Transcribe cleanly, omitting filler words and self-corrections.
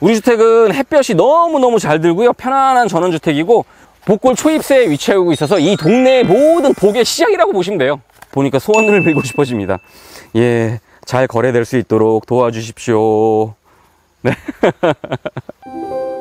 우리 주택은 햇볕이 너무너무 잘 들고요. 편안한 전원주택이고 복골 초입세에 위치하고 있어서 이 동네의 모든 복의 시작이라고 보시면 돼요. 보니까 소원을 빌고 싶어집니다. 예, 잘 거래될 수 있도록 도와주십시오. 네.